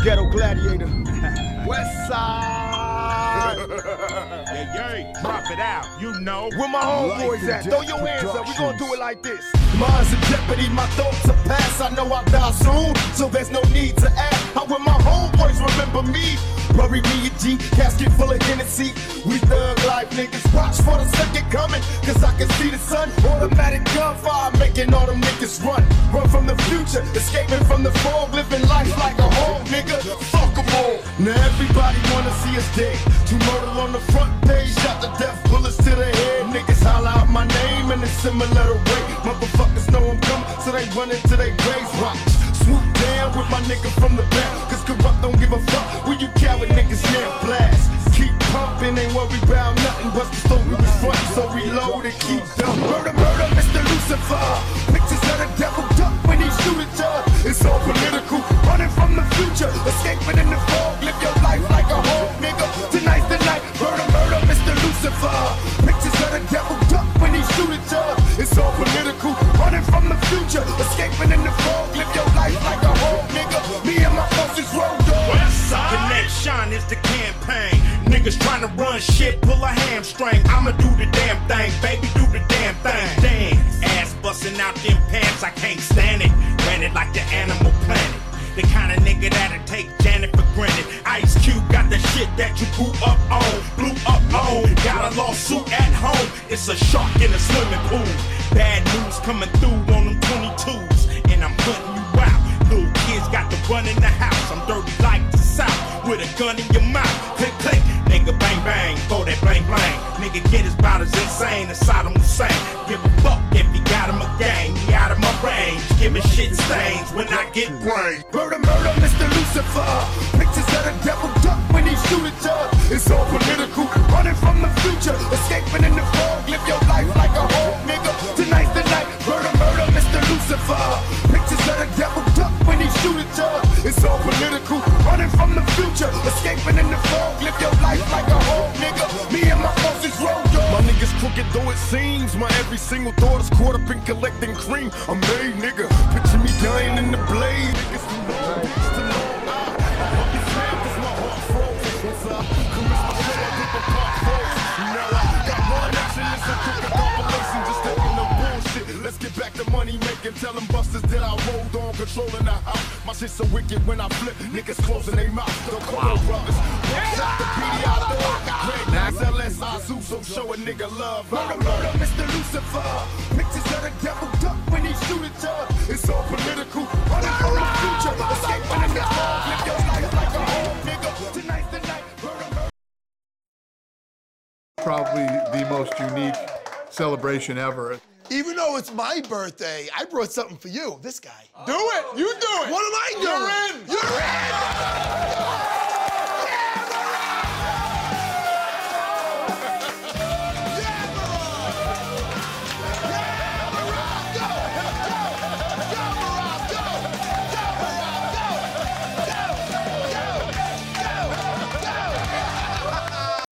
Ghetto Gladiator. West Side. Yeah, drop it out, you know. Where my homeboys at? Throw your hands up, we gonna do it like this. Minds in jeopardy, my thoughts are past. I know I'll die soon, so there's no need to ask. How will my homeboys remember me? Bury me a G, casket full of Hennessy. We thug life niggas, watch for the second coming, cause I can see the sun. Automatic gunfire, making all them niggas run. Run from the future, escaping from the fog, living life like a hog, nigga. Fuck 'em all. Now everybody wanna see us dead. 2 murder on the front page, shot to death, bullets to the head. Niggas holler out my name in a similar way. Motherfuckers know I'm coming, so they run into their graves. Watch, swoop down with my nigga from the back, cause corrupt don't give a fuck when you coward niggas now blast. Keep pumping, ain't worry about nothing, but the story was frontin', so reload and keep dumping. Murder, murder, Mr. Lucifer. Pictures of the devil duck when he shoot at ya. It's all political, running from the future, escaping in the fog. Live your life like a hog, nigga. Tonight's the night. Murder, murder, Mr. Lucifer. Pictures of the devil duck when he shoot at ya. It's all political, running from the future, escaping in the fog. Live your life like a hog, nigga. Me and my forces rolled up. The next shine is the campaign. Niggas trying to run shit, pull a hamstring. I'ma do the damn thing, baby, do the damn thing. Damn, ass busting out them pants, I can't stand it. Ran it like the Animal Planet. The kind of nigga that'll take Janet for granted. Ice Cube got the shit that you grew up on, blew up on. Got a lawsuit at home, it's a shark in a swimming pool. Bad news coming through on them 22s, and I'm putting you out. Little kids got to run in the house, I'm dirty like the South, with a gun in your mouth. Click, click, nigga bang bang, throw that blang blang. Nigga get his about as insane as Saddam Hussein. Give a fuck if he got him a gang, he out of my range. Giving shit stains when I get brain. Murder, murder, Mr. Lucifer. Pictures of the devil duck when he shoot at ya. It's all political, running from the future, escaping in the fog. Live your life like a hog, nigga. Tonight's the night. Murder, murder, Mr. Lucifer. Pictures of the devil duck when he shoot at ya. It's all political, running from the future, escaping in the fog. Live your life like a hog, nigga. Me and my forces rolled up. My niggas crooked though it seems. My every single thought is caught up in collecting cream. I'm made, nigga. Picture me dying in the blade. Niggas too long, bitch, too long. I fuck this man 'cause my heart froze. What's up? Caress my show, I get the pop froze. Now I got one action, it's a crooked compilation. Just taking no bullshit. Let's get back to money making. Tell them busters that I rolled on, controlling the house. My shit so wicked when I flip, niggas closing their mouth. The Coco brothers. One shot the PD out the Great Max LSI Zoo, so show a nigga love. Murder, murder, Mr. Lucifer. Pictures of the devil duck when he shoot at ya. It's all political, running from the future, escaping in the fog. Live your life like a hog, nigga. Tonight's the night. Murder, murder. Probably the most unique celebration ever. Even though it's my birthday, I brought something for you. This guy. Do it! You do it! What am I doing? You're in! You're in!